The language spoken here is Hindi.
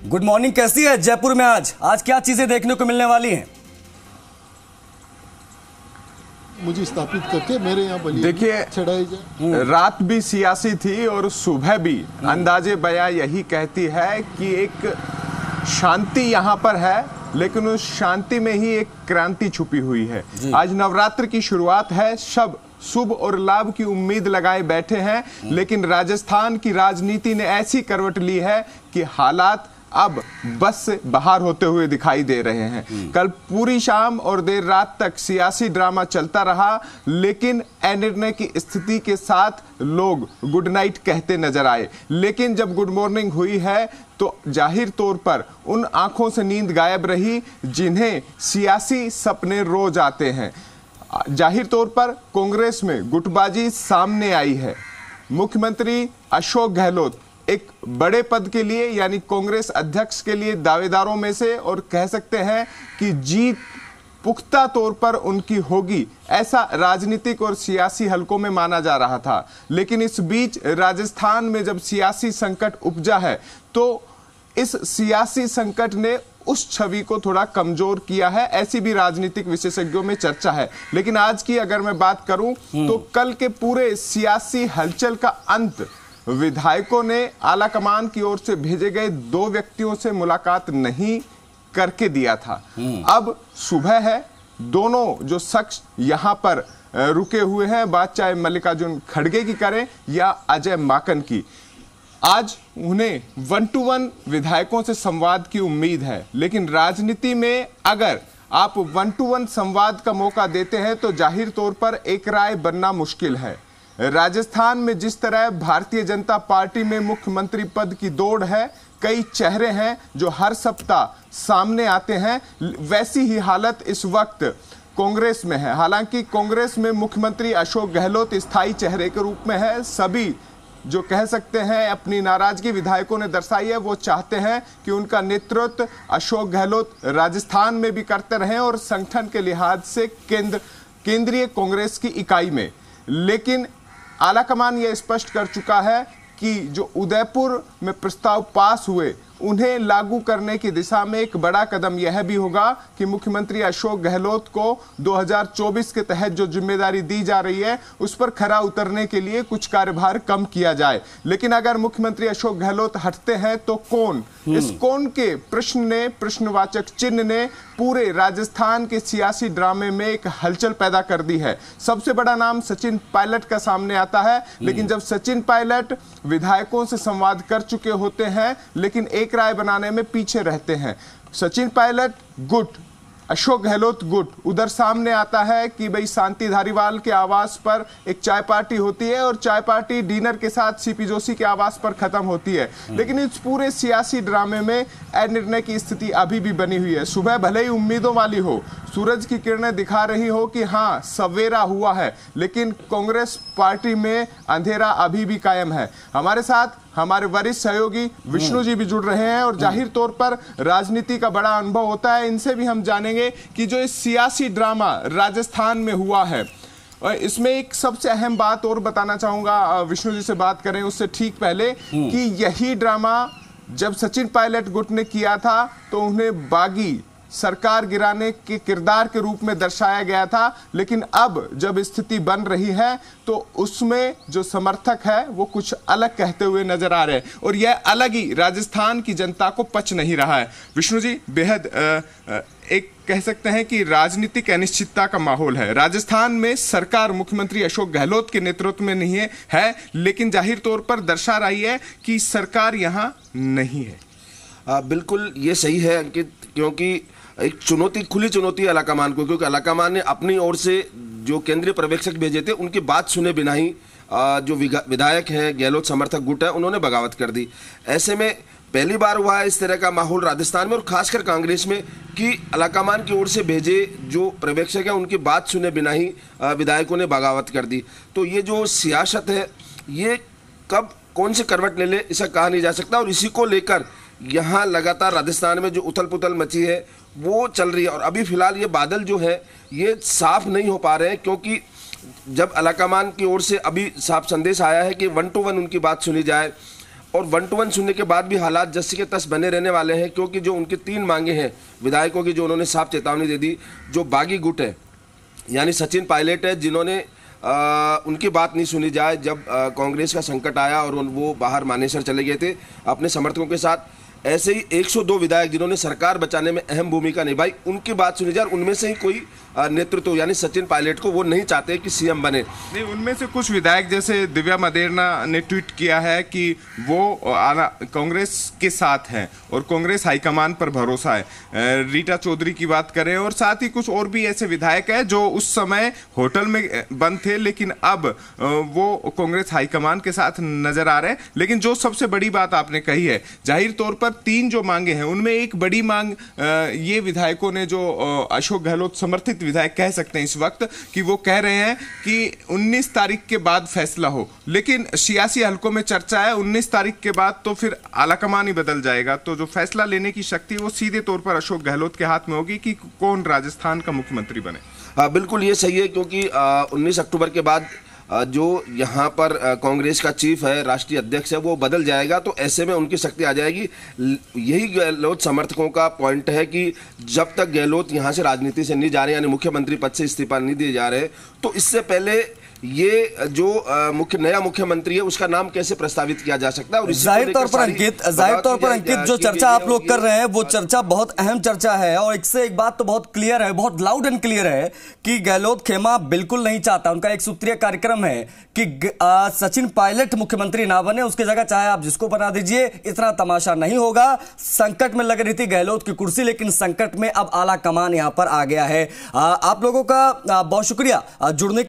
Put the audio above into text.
Good morning. कैसी है जयपुर में आज आज क्या चीजें देखने को मिलने वाली हैं? मुझे स्थापित करके मेरे यहाँ बलि देखिए, चढ़ाई जाए। रात भी सियासी थी और सुबह भी अंदाजे बयां यही कहती है कि एक शांति यहाँ पर है, लेकिन उस शांति में ही एक क्रांति छुपी हुई है। आज नवरात्र की शुरुआत है, सब शुभ और लाभ की उम्मीद लगाए बैठे हैं, लेकिन राजस्थान की राजनीति ने ऐसी करवट ली है कि हालात अब बस से बाहर होते हुए दिखाई दे रहे हैं। कल पूरी शाम और देर रात तक सियासी ड्रामा चलता रहा, लेकिन अनिर्णय की स्थिति के साथ लोग गुड नाइट कहते नजर आए। लेकिन जब गुड मॉर्निंग हुई है तो जाहिर तौर पर उन आंखों से नींद गायब रही जिन्हें सियासी सपने रोज आते हैं। जाहिर तौर पर कांग्रेस में गुटबाजी सामने आई है। मुख्यमंत्री अशोक गहलोत एक बड़े पद के लिए यानी कांग्रेस अध्यक्ष के लिए दावेदारों में से, और कह सकते हैं कि जीत पुख्ता तौर पर उनकी होगी, ऐसा राजनीतिक और सियासी हलकों में माना जा रहा था। लेकिन इस बीच राजस्थान में जब सियासी संकट उपजा है तो इस सियासी संकट ने उस छवि को थोड़ा कमजोर किया है, ऐसी भी राजनीतिक विशेषज्ञों में चर्चा है। लेकिन आज की अगर मैं बात करूं तो कल के पूरे सियासी हलचल का अंत विधायकों ने आला कमान की ओर से भेजे गए 2 व्यक्तियों से मुलाकात नहीं करके दिया था। अब सुबह है, दोनों जो शख्स यहां पर रुके हुए हैं, बात चाहे मल्लिकार्जुन खड़गे की करें या अजय माकन की, आज उन्हें 1-to-1 विधायकों से संवाद की उम्मीद है। लेकिन राजनीति में अगर आप 1-to-1 संवाद का मौका देते हैं तो जाहिर तौर पर एक राय बनना मुश्किल है। राजस्थान में जिस तरह भारतीय जनता पार्टी में मुख्यमंत्री पद की दौड़ है, कई चेहरे हैं जो हर सप्ताह सामने आते हैं, वैसी ही हालत इस वक्त कांग्रेस में है। हालांकि कांग्रेस में मुख्यमंत्री अशोक गहलोत स्थायी चेहरे के रूप में है। सभी जो कह सकते हैं अपनी नाराजगी विधायकों ने दर्शाई है, वो चाहते हैं कि उनका नेतृत्व अशोक गहलोत राजस्थान में भी करते रहें और संगठन के लिहाज से केंद्रीय कांग्रेस की इकाई में। लेकिन आलाकमान यह स्पष्ट कर चुका है कि जो उदयपुर में प्रस्ताव पास हुए उन्हें लागू करने की दिशा में एक बड़ा कदम यह भी होगा कि मुख्यमंत्री अशोक गहलोत को 2024 के तहत जो जिम्मेदारी दी जा रही है उस पर खरा उतरने के लिए कुछ कार्यभार कम किया जाए। लेकिन अगर मुख्यमंत्री अशोक गहलोत हटते हैं तो कौन, इस कौन के प्रश्नवाचक चिन्ह ने पूरे राजस्थान के सियासी ड्रामे में एक हलचल पैदा कर दी है। सबसे बड़ा नाम सचिन पायलट का सामने आता है, लेकिन जब सचिन पायलट विधायकों से संवाद कर चुके होते हैं लेकिन एक राय बनाने में पीछे रहते हैं। सचिन पायलट गुट, अशोक गहलोत गुट, उधर सामने आता है कि भाई शांति धारीवाल के आवास पर एक चाय पार्टी होती है और चाय पार्टी डिनर के साथ सीपी जोशी के आवास पर खत्म होती है। लेकिन इस पूरे सियासी ड्रामे में अनिर्णय की स्थिति अभी भी बनी हुई है। सुबह भले ही उम्मीदों वाली हो, सूरज की किरणें दिखा रही हो कि हाँ सवेरा हुआ है, लेकिन कांग्रेस पार्टी में अंधेरा अभी भी कायम है। हमारे साथ हमारे वरिष्ठ सहयोगी विष्णु जी भी जुड़ रहे हैं और जाहिर तौर पर राजनीति का बड़ा अनुभव होता है, इनसे भी हम जानेंगे कि जो इस सियासी ड्रामा राजस्थान में हुआ है, इसमें एक सबसे अहम बात और बताना चाहूंगा, विष्णु जी से बात करें उससे ठीक पहले, कि यही ड्रामा जब सचिन पायलट गुट ने किया था तो उन्हें बागी सरकार गिराने के किरदार के रूप में दर्शाया गया था। लेकिन अब जब स्थिति बन रही है तो उसमें जो समर्थक है वो कुछ अलग कहते हुए नजर आ रहे हैं और यह अलग ही राजस्थान की जनता को पच नहीं रहा है। विष्णु जी, बेहद एक कह सकते हैं कि राजनीतिक अनिश्चितता का माहौल है। राजस्थान में सरकार मुख्यमंत्री अशोक गहलोत के नेतृत्व में नहीं है, लेकिन जाहिर तौर पर दर्शा रही है कि सरकार यहां नहीं है। बिल्कुल ये सही है अंकित, क्योंकि एक चुनौती, खुली चुनौती है आलाकमान को, क्योंकि आलाकमान ने अपनी ओर से जो केंद्रीय पर्यवेक्षक भेजे थे उनकी बात सुने बिना ही जो विधायक हैं, गहलोत समर्थक गुट है, उन्होंने बगावत कर दी। ऐसे में पहली बार हुआ है इस तरह का माहौल राजस्थान में और खासकर कांग्रेस में कि आलाकमान की ओर से भेजे जो पर्यवेक्षक हैं उनकी बात सुने बिना ही विधायकों ने बगावत कर दी। तो ये जो सियासत है ये कब कौन सी करवट ले ले इसे कहा नहीं जा सकता, और इसी को लेकर यहाँ लगातार राजस्थान में जो उथल पुथल मची है वो चल रही है। और अभी फिलहाल ये बादल जो है ये साफ नहीं हो पा रहे हैं, क्योंकि जब आलाकमान की ओर से अभी साफ संदेश आया है कि 1-to-1 उनकी बात सुनी जाए, और 1 to 1 सुनने के बाद भी हालात जैसे के तस बने रहने वाले हैं, क्योंकि जो उनकी 3 मांगे हैं विधायकों की, जो उन्होंने साफ चेतावनी दे दी, जो बागी गुट है यानी सचिन पायलट है, जिन्होंने उनकी बात नहीं सुनी जाए जब कांग्रेस का संकट आया और वो बाहर मानेसर चले गए थे अपने समर्थकों के साथ, ऐसे ही 102 विधायक जिन्होंने सरकार बचाने में अहम भूमिका निभाई, उनकी बात सुनी जाए। उनमें से ही कोई नेतृत्व यानी सचिन पायलट को वो नहीं चाहते कि सीएम बने। नहीं, उनमें से कुछ विधायक जैसे दिव्या मदेरना ने ट्वीट किया है कि वो कांग्रेस के साथ हैं और कांग्रेस हाईकमान पर भरोसा है। रीटा चौधरी की बात करें और साथ ही कुछ और भी ऐसे विधायक हैं जो उस समय होटल में बंद थे, लेकिन अब वो कांग्रेस हाईकमान के साथ नजर आ रहे हैं। लेकिन जो सबसे बड़ी बात आपने कही है, जाहिर तौर पर 3 जो मांगे हैं उनमें एक बड़ी मांग ये विधायकों ने, जो अशोक गहलोत समर्थित विधायक कह सकते हैं इस वक्त, कि वो कह रहे हैं कि 19 तारीख के बाद फैसला हो। लेकिन सियासी हलकों में चर्चा है 19 तारीख के बाद तो फिर आलाकमान ही बदल जाएगा, तो जो फैसला लेने की शक्ति वो सीधे तौर पर अशोक गहलोत के हाथ में होगी कि कौन राजस्थान का मुख्यमंत्री बने। बिल्कुल ये सही है, क्योंकि 19 अक्टूबर के बाद जो यहाँ पर कांग्रेस का चीफ है, राष्ट्रीय अध्यक्ष है, वो बदल जाएगा, तो ऐसे में उनकी शक्ति आ जाएगी। यही गहलोत समर्थकों का पॉइंट है कि जब तक गहलोत यहाँ से राजनीति से नहीं जा रहे, यानी मुख्यमंत्री पद से इस्तीफा नहीं दिए जा रहे, तो इससे पहले ये जो नया मुख्यमंत्री है उसका नाम कैसे प्रस्तावित किया जा सकता है। और जाहिर तौर पर अंकित जो चर्चा आप लोग कर रहे हैं वो चर्चा बहुत अहम चर्चा है, और इससे एक बात तो बहुत क्लियर है, बहुत लाउड एंड क्लियर है कि गहलोत खेमा बिल्कुल नहीं चाहता। उनका एक सूत्रीय कार्यक्रम है कि सचिन पायलट मुख्यमंत्री ना बने, उसकी जगह चाहे आप जिसको बना दीजिए, इतना तमाशा नहीं होगा। संकट में लग रही थी गहलोत की कुर्सी, लेकिन संकट में अब आला कमान यहां पर आ गया है। आप लोगों का बहुत शुक्रिया जुड़ने